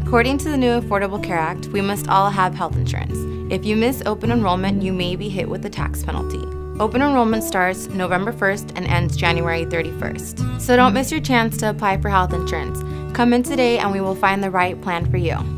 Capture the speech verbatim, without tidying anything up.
According to the new Affordable Care Act, we must all have health insurance. If you miss open enrollment, you may be hit with a tax penalty. Open enrollment starts November first and ends January thirty-first. So don't miss your chance to apply for health insurance. Come in today and we will find the right plan for you.